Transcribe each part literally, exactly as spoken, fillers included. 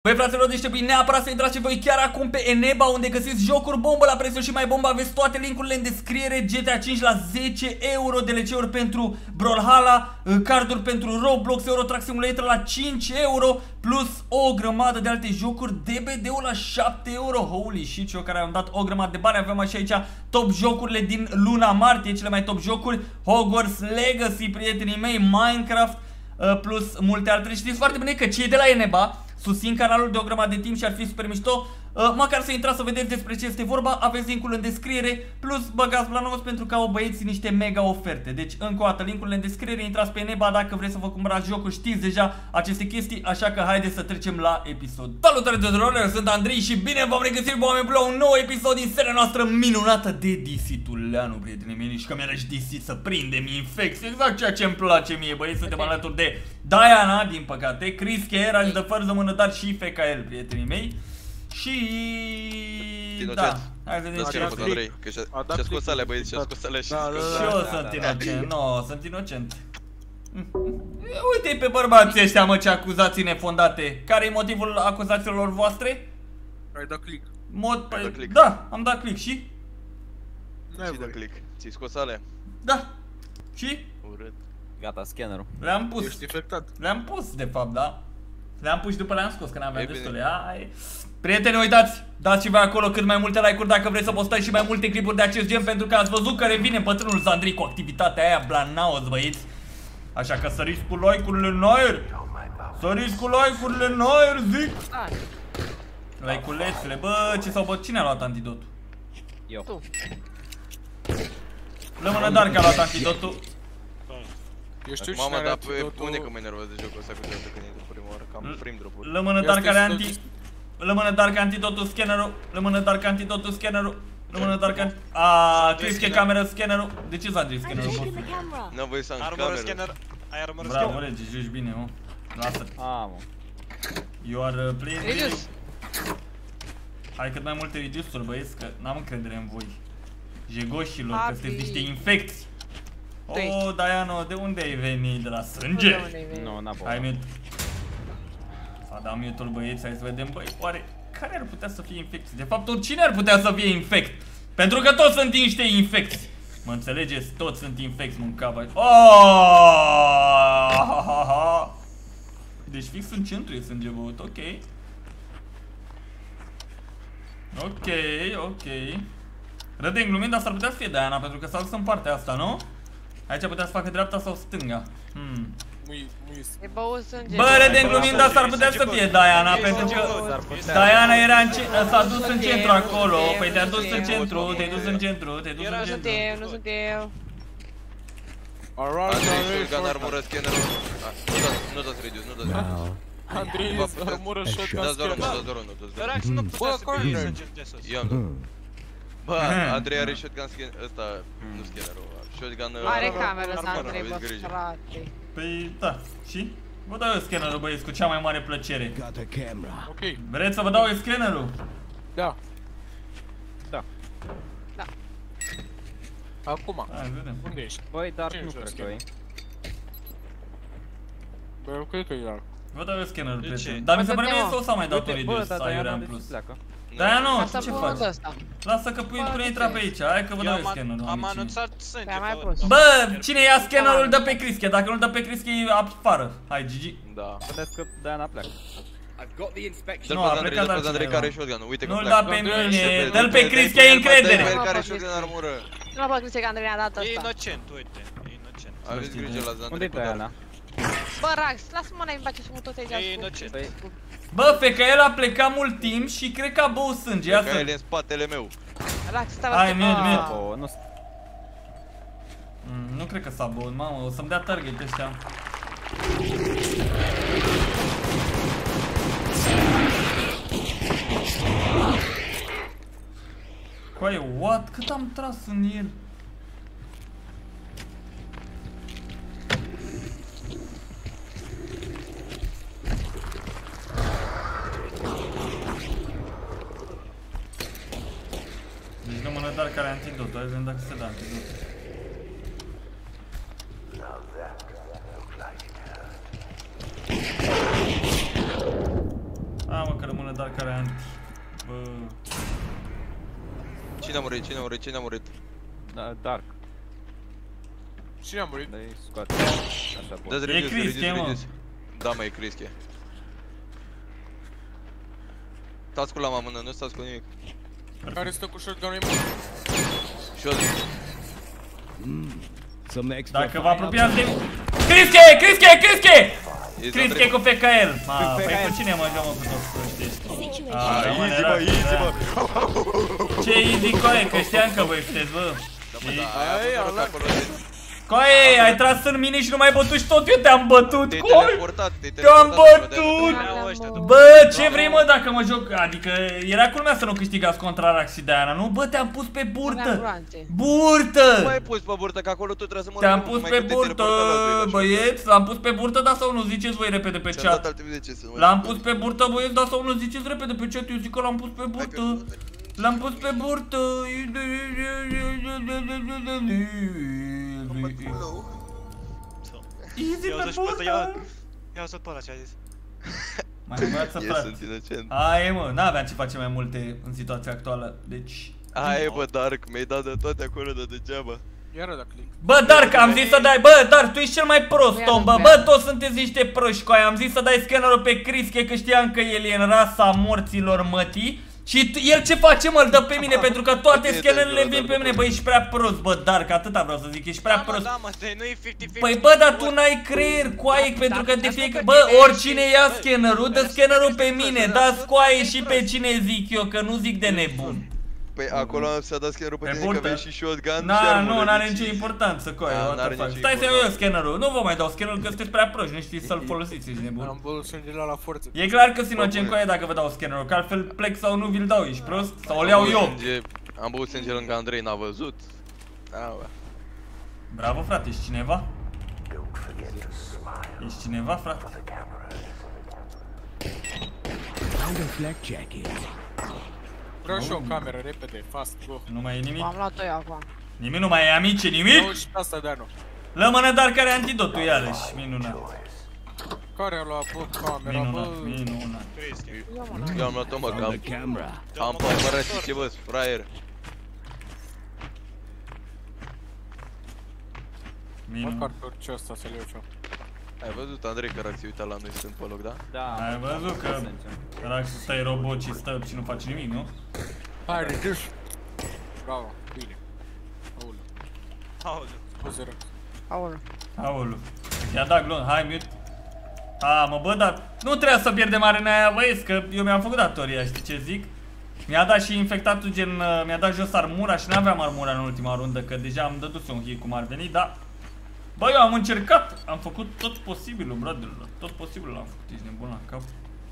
Băi fraților, deci trebuie neapărat să intrați și voi chiar acum pe Eneba, unde găsiți jocuri bombă la prețuri și mai bombă. Aveți toate linkurile în descriere. G T A cinci la zece euro, D L C-uri pentru Brawlhalla, carduri pentru Roblox, Euro Truck Simulator la cinci euro, plus o grămadă de alte jocuri. D B D-ul la șapte euro. Holy shit, eu care am dat o grămadă de bani. Avem așa aici top jocurile din luna martie, cele mai top jocuri: Hogwarts Legacy, prietenii mei, Minecraft, plus multe altele. Știți foarte bine că cei de la Eneba susțin canalul de o grămadă de timp și ar fi super mișto uh, măcar să intrați să vedeți despre ce este vorba. Aveți linkul în descriere, plus băgați la nou pentru că au băieții niște mega oferte. Deci încă o dată linkul în descriere, intrați pe Eneba dacă vreți să vă cumpărați jocuri, știți deja aceste chestii, așa că haideți să trecem la episod. Salutare tuturor, eu sunt Andrei și bine v-am regăsit, oameni, la un nou episod din seria noastră minunată de D C-Tuleanu, prietenii mei. Și că mi-era și D C să prindem infecții, exact ceea ce îmi place mie, băieți. Suntem alături de Diana, din păcate, Chris Care, Alice the First, Mânătar și F K L, prietenii mei. Și... da, hai să vedem ce a fost. Și-a scos alea, băieți, și-a scos alea și Și eu sunt inocent, nu, sunt inocent. Uite-i pe bărbații ăștia, mă, ce acuzații nefondate. Care e motivul acuzațiilor voastre? Ai dat click. Mod... Da, am dat click și? Și dat click. Ți-ai scos alea? Da. Și? Urât. Gata, scannerul. Le-am pus. Ești infectat. Le-am pus, de fapt, da. Le-am pus și după le-am scos, că n-aveam destule. Ai... Prieteni, uitați, dați și voi acolo cât mai multe like-uri dacă vreți să postați și mai multe clipuri de acest gen, pentru că ați văzut că revine bătrânul Zandri cu activitatea aia blanaos, băieți. Așa că săriți cu like-urile în aer. Săriți cu like-urile în aer, zic. Like-ulețele, bă, ce s-au băt? Cine a luat antidotul? Eu. Lămână dar că a luat antidotul. Eu știu Mama, cine dar are pe antidotul. bune că mă enervează jocul ăsta cu toată când e de prima oară, cam prim drop-uri. Lămână dar care anti... Lămână dar că antidotul scannerul. Lămână dar că antidotul scannerul. Lămână dar că... Aaa, Chris că cameră scannerul. De ce s-a întris scannerul? N-am voie să am Armorul cameră. scanner. Ai armorul Bravo, scanner. rege, joci bine, mă. Lasă-te. A, mă. You are uh, playing really. Hai cât mai multe reduce-uri, băieți, că n-am încredere în voi. Jegoșilor, că sunteți niște infecți. Oh, Diana, de unde ai venit? De la sânge? Nu, n-a băut. Hai mute. S-a dat mute-ul, băieți, hai să vedem, băi, oare care ar putea să fie infecți? De fapt, oricine ar putea să fie infect. Pentru că toți sunt niște infecți. Mă înțelegeți? Toți sunt infecți, mâncava. Oh! Deci fix în centru e sânge băut, ok. Ok, ok. Râdem glumind, dar s-ar putea să fie Diana, pentru că s-a dus în partea asta, nu? Aici putea să facă dreapta sau stânga. Hmm. E băut sânge. Bă, râdem glumind, dar s-ar putea să fie Diana, pentru că Diana era în s-a dus în centru acolo. Păi te-a dus în centru, te-ai dus în centru, te-ai dus în Nu sunt centru. eu, nu sunt eu. Andrei, shotgun, armură, scannerul. Nu dați reduce, nu dați reduce. Andrei, armură, shotgun, Dați doar unul, scanner. dați doar unul, dați doar Rax unul. nu putea să fie sânge de sus. Eu am dat. Bă, Andrei are shotgun scanner, ăsta, nu scannerul. Shotgun... Are cameră să Andrei, aveți bă, grijă. frate. Păi, da, și? Vă dau eu scannerul, băieți, cu cea mai mare plăcere. Ok, Vreți să vă dau eu scannerul? da. Da. Da. Acum, Hai, vedem. unde ești? Băi, dar Ce nu joc cred că scanner? e. Bă, eu cred că e al. Vă dau eu scannerul, De prieten. ce? Dar mi se pare Uite, mie mă. sau s-a mai dat o Uite, bă, reduce, dar să aiurea Diana în de ce plus. pleacă? Da, nu, Asta ce pun faci? unde ăsta? Lasă că pui tu intra pe aici, hai că vă dau eu scannerul. Am amicii. anunțat sânge. Pe-a mai bă, pus. doamne. Bă, cine ia scannerul îl dă pe Crische, dacă nu-l dă pe Crische e afară. Hai, Gigi. Da. Vedeți că Diana pleacă. Nu, Dă-l a pe Andrei, plecat dă-l pe Andrei altcineva. care are shotgun, uite că Nu-l pleacă. da pe Andrei, mine, și dă-l pe Crische, ai încredere. Dă-l pe care are shotgun în armură. Nu mă crezi că Andrei a dat E ăsta. inocent, uite. E inocent. Aveți grijă la Păi, Andrei. Unde-i Diana? Bă, Rax, lasă-mă la imbace și mă tot aici. E inocent. Bă, F K L a plecat mult timp și cred că a băut sânge, ia Că el e să... în spatele meu. Rax, stai Hai, mute, mute. Oh, nu... Mm, nu cred că s-a băut, mamă, o să-mi dea target ăștia. Coaie, what? Cât am tras în el? Deci nu mână dar care are antidotul, hai să vedem dacă se dă antidotul. că rămâne Dark care anti. Bă. Cine a murit? Cine a murit? Cine a murit? Da, Dark. Cine a murit? Dă-i scoate. Așa, bun. Dă-ți E reduce, Crischie, reduce, mă. reduce. Da, mă, e Crischie. Stați cu lama în mână, nu stați cu nimic. Care stă cu shotgun-ul în Și eu zic. Some extra Dacă vă fire? apropiați de... Crischie! Crischie! Crischie! Ești Crischie cu F K L. Ma, Cu păi F K L. cu cine mă joc mă cu toți proști ăștia? Ah, rămâne easy, rar, mă, easy, da. mă. Ce easy, Coe, că știam că voi sunteți, bă. Da, mă, da, ai avut noroc acolo de... Coe, ai tras în mine și nu mai bătut și tot eu te-am bătut, Te-ai Coe! teleportat, te-ai Te-am teleportat. bătut! Iau ăștia. Bă, ce vrei mă dacă mă joc? Adică era culmea să nu câștigați contra Rax și Diana, nu? Bă, te-am pus pe Aveam burtă! gloanțe. Nu Burtă! mai pus pe burtă, că acolo tu trebuie să mă Te-am rog, pus numai pe că te burtă, teleportă la doi la băieți, l-am pus pe burtă, da sau nu? Ziceți voi repede pe shot. Ți-am dat chat. alte de ce să nu mai L-am pus. pus pe burtă, băieți, da sau nu? Ziceți repede pe chat, eu zic că l-am pus pe burtă. L-am pus pe burtă. Easy Ia pe uite și pe ăsta, ia. burtă. Ia uite pe ăla ce a zis. Mai învață, Eu frate. sunt inocent. Hai mă, n-aveam ce face mai multe în situația actuală, deci... Hai bă, Dark, mi-ai dat de toate acolo de degeaba. Iară da click. Bă, Dark, am zis să dai, bă, Dark, tu ești cel mai prost Nu om, bă, i-am bă, toți sunteți niște proști cu aia. Am zis să dai scannerul pe Crischie, că știam că el e în rasa morților mătii. Și el ce face, mă, îl dă pe mine, pentru că toate Bine, scannerele Dark, vin pe Dark, mine. Bă, ești prea prost, bă, Dark, atâta vreau să zic, ești prea Da, mă, prost. da, mă, te- nu e cincizeci cincizeci. Păi bă, dar tu n-ai creier, coaie, pentru că de fiecare... Bă, oricine ia scannerul, dă scannerul pe mine, dați coaie și pe cine zic eu, că nu zic de nebun. Păi acolo am să dat scannerul pe Pe tine că burtă? aveai și shotgun și Na, armură, nu, n-are deci- nicio importanță, coaie, Da, what n-are the fuck. nicio Stai să iau eu importanță. scannerul, nu vă mai dau scannerul, că sunteți prea proști, nu știți să-l folosiți, ești nebun. Am băut sânge la forță. E clar că sunt inocent cu aia dacă vă dau scannerul, că altfel plec sau nu vi-l dau, ești prost? Sau îl iau Am băut eu. sânge- Am băut sânge lângă Andrei, n-a văzut. Da, bă. Bravo, frate, ești cineva? Ești cineva, frate? Found a flak jacket. Vreau și o cameră, repede, fast, go. Nu mai e nimic? Am luat-o eu acum. Nimic nu mai e, amice, nimic? Nu și pe asta, Danu. Lămână dar care antidotul, iarăși, minunat. Care a luat, bă, camera, Minunat, bă. minunat. Crischie. Eu mă, nu. Eu am luat-o, mă, că Found am... a camera. Am pămărat și ce vă, fraier. Minunat. Măcar pe orice ăsta să-l iau și-o. Ai văzut, Andrei, care ați uitat la noi, sunt pe loc, da? Da. Ai văzut că Rax stai robot și stă și nu face nimic, nu? Hai, ridici. Bravo, bine. Aoleu, Aoleu. scuze rău. Aoleu. Aolu. I-a dat glon, hai mute. A, mă, bă, dar nu trebuia să pierdem arena aia, băieți, că eu mi-am făcut datoria, știi ce zic? Mi-a dat și infectatul gen, uh, mi-a dat jos armura și n-aveam armura în ultima rundă, că deja am dădus un hit cum ar veni, dar... Bă, eu am încercat, am făcut tot posibilul, brother-lor, tot posibilul am făcut, ești nebun la cap.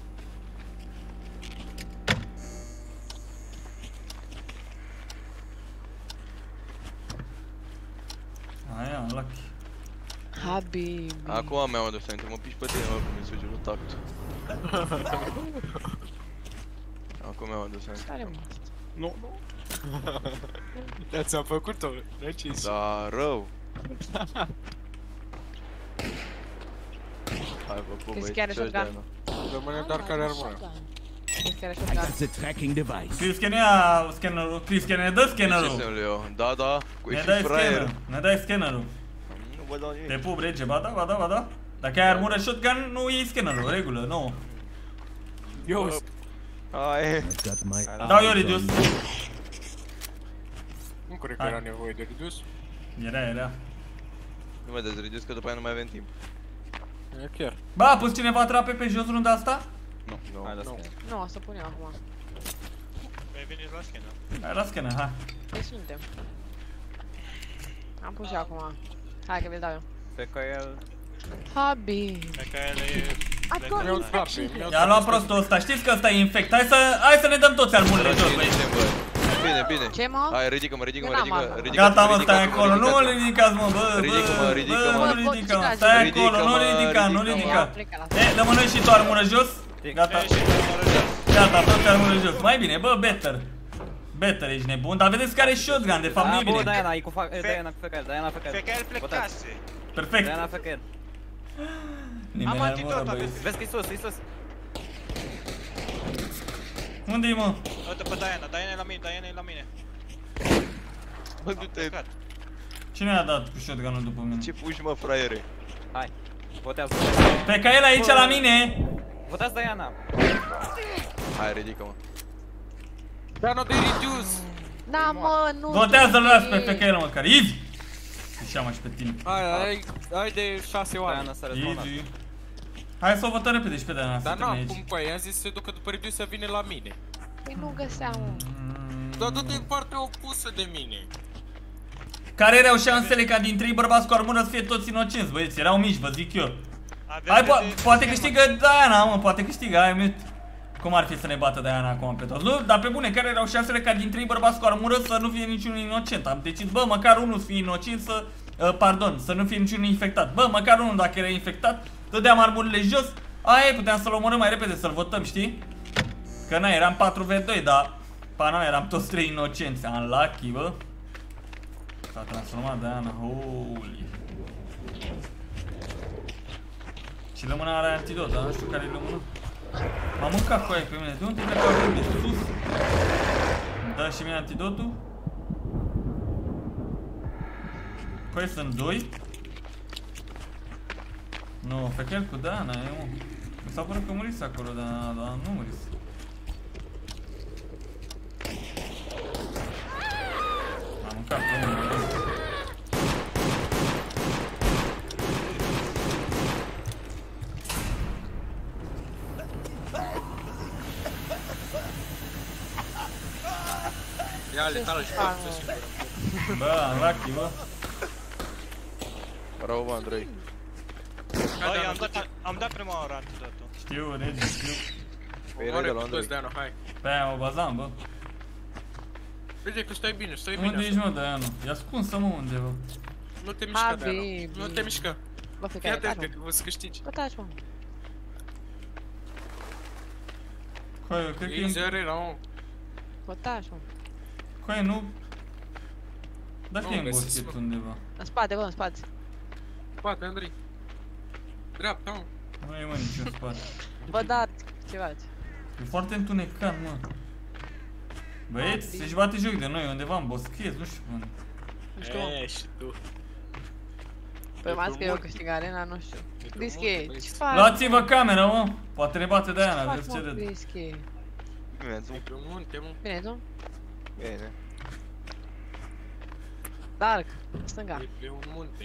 Aia, lucky. Habibi. Acum mi-am adus aminte, mă piși pe tine, mă, cum mi suge lui tact. Acum mi-am adus aminte. Care mă? Nu, nu. Da, ți-am făcut-o, recis. Da, rău. Hai, bă, cu Crezi chiar e băieți, ce-aș da, shotgun? nu. Rămâne doar care armură. Crezi că era I shotgun? got the tracking device. Cristi ne ia scannerul, Cristi ne dă Ce scannerul. să-mi eu? Da, da, cu Ne ești dai fraier. scannerul, ne dai scannerul. Nu vă dau Te nimic. pup, rege, ba da, ba da, ba da. Dacă ai armură shotgun, nu iei scannerul, regulă, nu. Eu, Hai. I've got my Dau eu eyes reduce. on you. nu cred că Hai. era nevoie de redus. Era, era. Nu mă dezreduci că după aia nu mai avem timp. E chiar. Ba, a pus cineva trape pe jos runda asta? Nu, Nu. hai, Nu. lasă. Nu, o să pun eu acum. Păi veniți la scanner. Hai la scanner, hai. Păi suntem. Am pus eu acum. Hai că vi-l dau eu. Pe că el... Habibi. Pe că ele e... I've got Mi-au infection trape, here. mi-au I-a luat prostul ăsta, știți că ăsta e infect. Hai să, hai să ne dăm toți armurile jos, băi. Bine, bine. Ce, mă? Hai, ridică-mă, ridică-mă, Eu n-am ridică-mă, armă. ridică-mă, Gata, mă, ridică-mă, stai acolo, nu mă ridică-mă. ridicați, mă, bă, bă, Ridică-mă, bă, ridică-mă. bă, nu ridica-mă, Ridică-mă, stai acolo, nu ridică-mă, ridica, nu ridică-mă. ridica. Plecă la E, rămâne și tu armură jos? Gata, E și armură jos. gata, toți armură jos. Mai bine, bă, better. Better, ești nebun, dar vedeți care e shotgun, de fapt nu Ah, e bă, bine. Diana, e cu fa... e, Diana cu F K L, Diana F K L. Pe că el plecase. Perfect. Diana F K L. Nimeni Am armură, antidot, băieți. aveți. Vezi că e sus, e sus. Unde-i, mă? Uite pe Diana, Diana e la mine, Diana e la mine. Bă, du-te, Cine a dat cu shotgun-ul după mine? ce puși, mă, fraiere? Hai. Votează. Pe ca el aici la mine! Votează Diana. Hai, ridică-mă. Dar nu de reduce! Da, mă, nu. Votează-l las pe pe ca el măcar, easy! Ieșeam și pe tine. Hai, hai, hai de șase oameni. Diana s-a respawnat. Easy. Hai să o votăm repede și pe Diana, să Dar termine n-am aici. cum cu aia, i-am zis să se ducă după reduce să vină la mine. Păi nu găseam. Dar du-te în partea opusă de mine. Care erau șansele ca din trei bărbați cu armură să fie toți inocenți, băieți, erau mici, vă zic eu. Hai, po poate câștigă Diana, mă, poate câștigă, hai, mute. Cum ar fi să ne bată Diana acum pe toți? Nu, dar pe bune, care erau șansele ca din trei bărbați cu armură să nu fie niciunul inocent? Am decis, bă, măcar unul să fie inocent, să... Uh, pardon, să nu fie niciunul infectat. Bă, măcar unul dacă era infectat, dădeam armurile jos. Aia, puteam să-l omorâm mai repede, să-l votăm, știi? Că na, eram patru v doi, dar... Pana, eram toți trei inocenți. Unlucky, bă. S-a transformat Diana, holy. Și lămâna are antidot, dar nu știu care e lămâna. M-am mâncat cu aia pe mine, de unde pleca de sus? Îmi dă și mie antidotul? Păi sunt doi? Nu, pe chiar cu Diana, e mă. Mi s-a părut că murise acolo, dar da, nu murise. M-am mâncat pe mine. Ia letală și fac să sigură. Bă, am lucky, bă. Bravo, bă, Andrei. Băi, am dat, am dat prima oară antidotul. Știu, regi, știu. Păi era Oare de la cu Andrei. toți, Deanu, hai. Pe aia mă bazam, bă. Vede că stai bine, stai bine Unde ești, așa. mă, Diana? E ascunsă, mă, undeva. Nu te mișca, Deanu. Habibi. Nu te mișca. Bă, pe Fii care atent taci, că mă. o să câștigi. Bă, taci, mă. Coi, eu cred că E e... zero la om. Bă, taci, mă. Coi, nu... Dacă Nu, e în găsiți, boschet mă. undeva. În spate, bă, în spate. Spate, Andrei. Dreapta, mă. Nu e, mă, nici în spate. Bă, dar, ceva. E foarte întunecat, mă. Băieți, se-și bate joc de noi, undeva în boschet, nu știu unde. Nu știu, mă. E, și tu. Păi mai că eu câștig arena, nu știu. Brische, ce faci? Luați-vă camera, mă. Poate ne bate Ce Diana, faci, vezi ce mă, râd. Brische? Bine, E tu. pe munte, mă. Bine, tu? Bine. Dark, stânga. E pe un munte.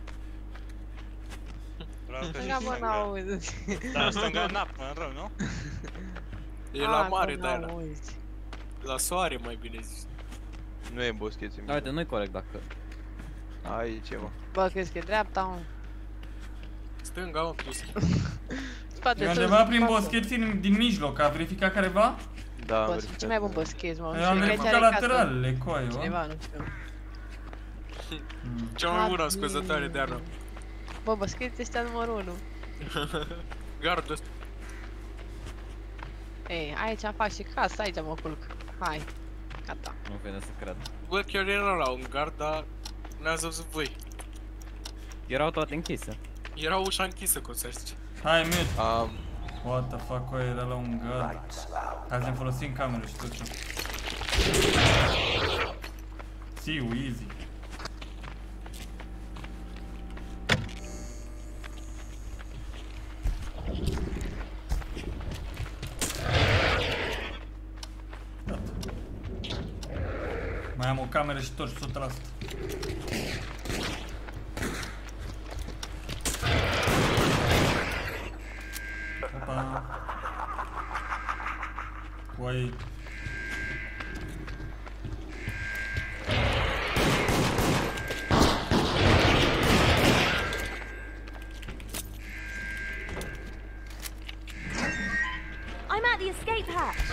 Vreau că Stânga, zici bă, stânga. n-auzi. Da, stânga în apă, în rău, nu? E la Ah, mare, bă, Deana. n-auzi. La soare, mai bine zis. Nu e în boscheți, Da, uite, nu-i corect dacă... Aici e, mă. Bă, crezi că e dreapta, mă? Stânga, mă, Prischi. Spate, E sus, undeva prin spate. boschet din, din mijloc, a verificat careva? Da, am Bă, verificat. ce mai bun boschet, mă? Eu am Știi că aici verificat are casă. lateralele, coi, bă. Cineva, nu știu. Cea mai bună ascultătoare, Deanu. Bă, boschet ăștia numărul unu. Gardă. Ei, aici fac și casă, aici mă culc. Hai. Gata. Nu vine să cred. Bă, chiar era la un gard, dar n-ați văzut voi. Erau toate închise. Era ușa închisă, cum să zice. Hai, mute. Am... What the fuck, coi, era la un gard. Hai să ne folosim camera și tot ce. Siu, easy. Mai am o cameră și torci o trasă. Opa. Uai. I'm at the escape hatch.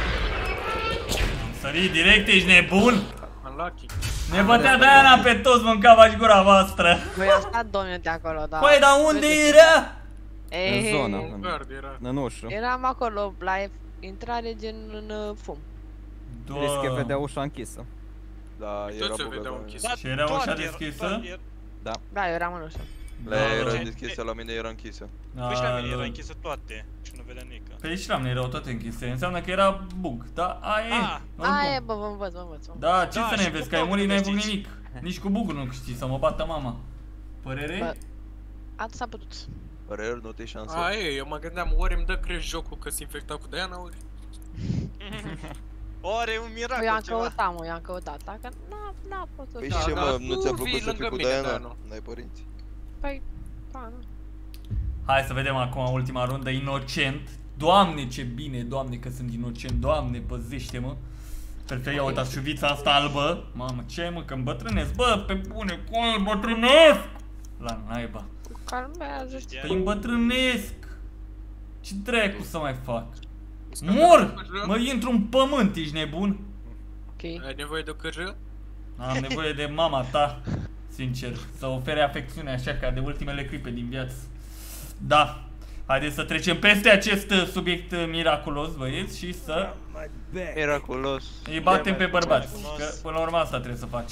Am sărit direct, ești nebun? Unlucky. Ne bătea Diana pe toți, mâncava și gura voastră. Băi, a stat două minute acolo, da. Păi, dar unde era? Ei, În zonă. Un în- gard era. În ușă. eram acolo, la intrare gen în uh, fum. Brische vedea ușa închisă. Da, era Toți se bogată. vedeau închis. Da, Și era ușa toate deschisă? era- era- Da, eu eram în ușă. La ea era deschisă, la mine era închisă. Păi și la mine era închisă toate și nu vedea nică. Păi și la mine erau toate închise, înseamnă că era bug, da? Aia e. Ah, Aia e, bă, vă învăț, vă învăț. Da, ce Da, să ne și înveți, cu că ai bugul murit, nu n-ai făcut știți. nimic. Nici cu bugul nu știi, să mă bată mama. Bă, Părere? atât s-a putut. Păreri, nu te șansă. A, e, eu mă gândeam, ori îmi dă creș jocul că se infecta cu Diana, ori... Ori e un Eu miracol i-am ceva. căutat, mă, i-am căutat, dacă n-a, n-a fost Păi ok. și ce da, mă, tu nu ți-a vii plăcut să fii lângă cu mine, Diana? Danu. N-ai părinți. Păi, da, nu. Hai să vedem acum ultima rundă, inocent. Doamne ce bine, Doamne că sunt inocent, Doamne păzește-mă. Perfect, ia uitați șuvița asta albă. Mamă, ce mă, că îmbătrânesc, bă, pe bune, cum îmbătrânesc? La naiba. Calmează, știi. Păi îmbătrânesc. Ce dracu să mai fac? Mor! Mă intru în pământ, ești nebun? Ok. Ai nevoie de o cârjă? Am nevoie de mama ta, sincer, să ofere afecțiune așa ca de ultimele clipe din viață. Da. Haideți să trecem peste acest uh, subiect uh, miraculos, băieți, și să Miraculos. îi batem pe bărbați. frumos. Că până la urmă asta trebuie să faci.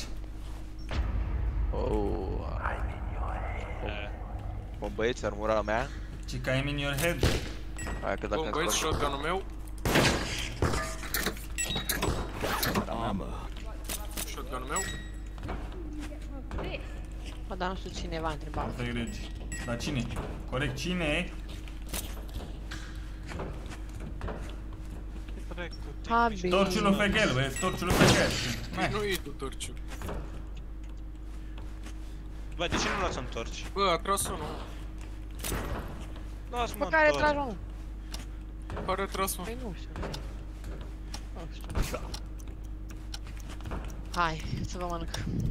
Oh. Bă, băieți, armura mea. Ce ca in your head. Hai că dacă Bun, băieți, îmi spun. shotgun-ul meu. Armor. Shotgun-ul meu. Bă, dar nu știu cine va întreba. Asta e rege. Dar cine? Corect, cine? Habi. Torciul Fegel, băieți, torciul Fegel. Nu e tu torciu. Bă, de ce nu l-ați întorci? Bă, a tras unul. Lasă Pe mă care întorc. tragi, mă? Care a tras, mă? Păi nu știu. Nu știu. Hai, să vă mănânc.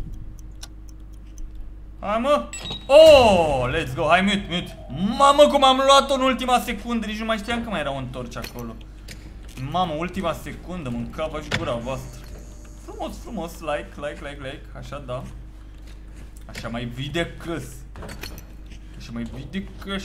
Hai mă! Oh, let's go, hai mute, mute. Mamă, cum am luat-o în ultima secundă, nici nu mai știam că mai era un torci acolo. Mamă, ultima secundă, mâncava și gura voastră. Frumos, frumos, like, like, like, like, așa da. Așa mai videcăs. Așa mai videcăs.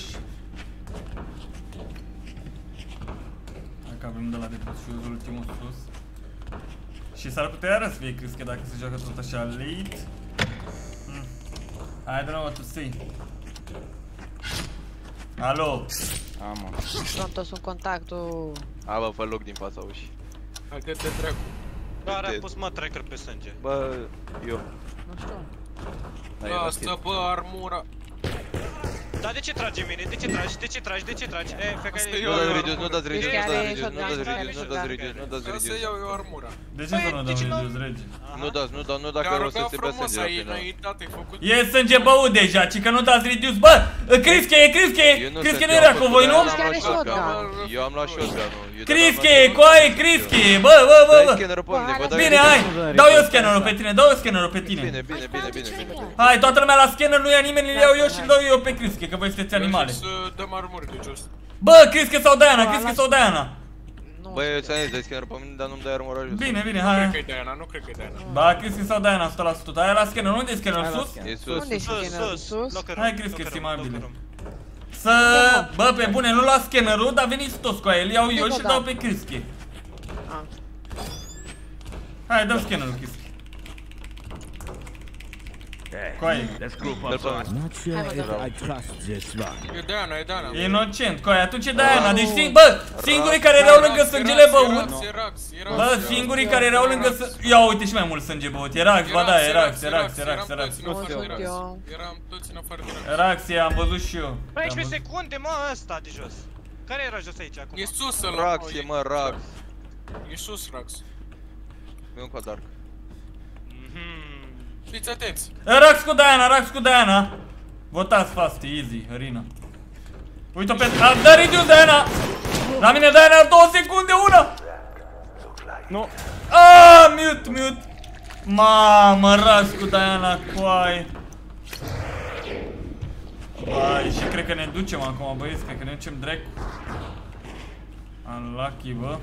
Hai că avem de la de prețios ultimul sus. Și s-ar putea iară să fie crische dacă se joacă tot așa late. Hmm. I don't know what to say. Alo. Am, mă. Pronto sunt contactul. Hai bă, fă loc din fața ușii. Hai că te dracu. Doar a pus mă tracker pe sânge. Bă, eu. Nu știu. Da, era Asta, bă, armura. Dar de ce trage mine? De ce tragi? De ce tragi? De ce tragi? E, fe Asta care... e Nu dați eu, reduce, nu dați reduce, nu dați reduce, nu dați Shotgun, reduce, nu dați reduce, nu dați Vreau să reduce. iau eu armura. De ce să nu de ce dăm nu- reduce, rege? Nu dați, nu dați, nu dacă Te-a o să rugat se bea frumos, sânge la ai final. înaintat, ai făcut... E sânge băut deja, ci că nu dați reduce. Bă, Crische, e Crische, Eu nu Crische sunt, nu eu era am cu făcut, voi, nu? eu am Crische are luat shotgun. shotgun. Eu am luat shotgun-ul. eu Crische, de-abia am luat coaie, Crische, bă, bă, bă, Dai bă. scannerul pe mine, bă, dai Bine, hai, dau eu scannerul pe tine, dau eu scannerul pe tine. Bine, bine, bine, bine, bine. Hai, toată lumea la scanner, nu ia nimeni, îl iau eu și îl dau eu pe Crische, că voi sunteți animale. Să dăm armuri de jos. Bă, Crische sau Diana, Crische sau Diana. Nu Băi, eu știu. ți-am zis, dai scannerul pe mine, dar nu-mi dai armura jos. Bine, bine, Nu cred că hai. e Diana, nu cred că e Diana. Ba, Crische sau Diana, o sută la sută. Hai la scanner, unde e scanner? Hai la Sus? scanner. E sus. Unde e Sus, scannerul? sus, Sus? locker Hai, room, Cris, că locker este room, mai bine. locker room. Să... Bă, pe bune, nu luați scannerul, dar veniți toți cu aia, îl iau eu și îl dau pe Crische. Ah. Hai, dăm scannerul, Crische. Coaie. Let's group Dă-l up. pe mine. Not sure if I trust this one. E Diana, e Diana. E inocent, coaie, atunci e Diana, deci sing- bă, singurii care erau lângă sângele băut. E Rax, e Rax. Bă, singurii care erau lângă să... Ia uite și mai mult sânge băut, e Rax, ba da, e Rax, e Rax, e Rax, e Rax. Eram toți în afară de Rax. Eu. Eram toți în afară de Rax. Rax, e, am văzut și eu. paisprezece secunde, mă, ăsta de jos. Care era jos aici acum? E sus ăla. Rax, e mă, Rax. E sus Rax. E un quadarc. Mhm. Fiți atenți. Rax cu Diana, Rax cu Diana. Votați fast, easy, Rina. Uite-o pe... A, dă reduce Diana! La mine Diana, două secunde, una! Nu. Aaaa, mute, mute! Mamă, Rax cu Diana, coaie. Hai, și cred că ne ducem acum, băieți, cred că ne ducem dracu. Unlucky, bă.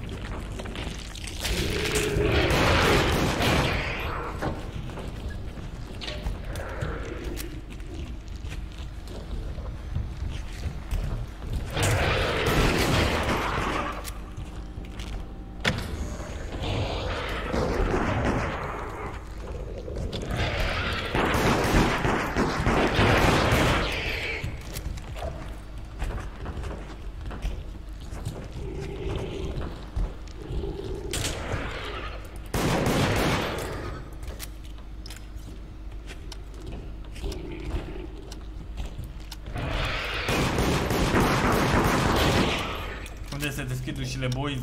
dușile, boys.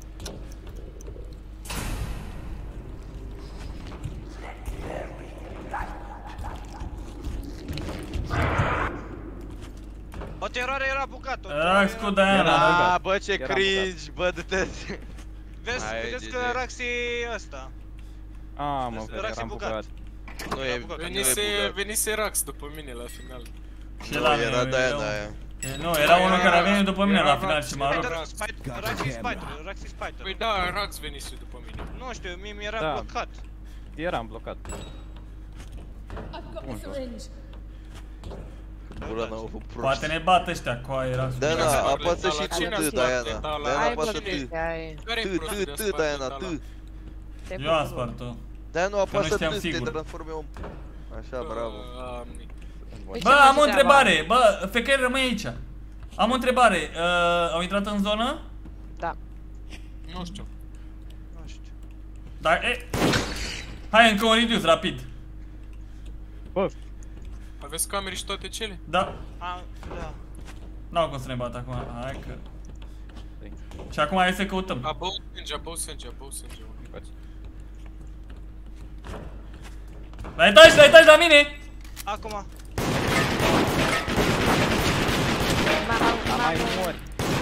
O teroare era bucat. Rax cu Diana. Ah, bă, ce cringe, bă, du-te. Vezi, Hai, vedeți G G. că Rax e ăsta. Ah, mă, Rax e eram bucat. bucat. Nu e, nu e Venise, bugat. venise Rax după mine la final. Și Nu, la era mine, Diana era- aia. E, Nu, era unul care a venit după mine Era la final Rax, și m-a era rupt. Rax. Rax e Spider, Rax e Spider. Păi da, Rax venise după mine. Nu știu, mie mi-era Da. blocat. Eram blocat. Gura n-au făcut prost. Poate ne bat ăștia cu aia, era Diana, Cine a apasă spart și la tu cine a T, spart Diana. deta la- Diana, Ai apasă protecție, T. ai. Care-i T, prostul de T, a T, sparte Diana, tala? T. Te Eu am cunosc. spart-o. Diana, apasă știam T, te sigur. transforme om. Așa, bravo. Am- Păi ce Bă, faci am o treaba? întrebare, bă, fecări rămâi aici. Am o întrebare, uh, au intrat în zonă? Da. Nu știu. Nu știu. Dar, e... Hai încă un reduce, rapid. Bă, Aveți camere și toate cele? Da, A, da. n-au cum să ne bat acum, hai că... Și acum hai să căutăm. Abou sânge, abou sânge, abou sânge. La etaj, la etaj, la mine! Acum. N-am- n-am- mai n-am- mori.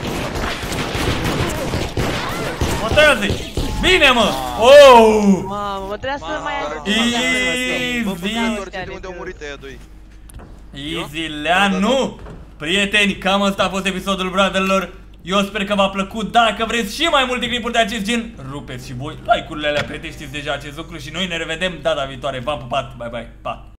Montează-i! Bine, mă! Oh! Mamă, mă trebuia să mai arăt. Easy! Bă, băgat, doar de unde au murit aia doi. Easy, Leanu! Prieteni, cam asta a fost episodul Brotherlor. Eu sper că v-a plăcut. Dacă vreți și mai multe clipuri de acest gen, rupeți și voi like-urile alea, prieteni, știți deja acest lucru și noi ne revedem data viitoare. V-am pupat, bye bye, pa!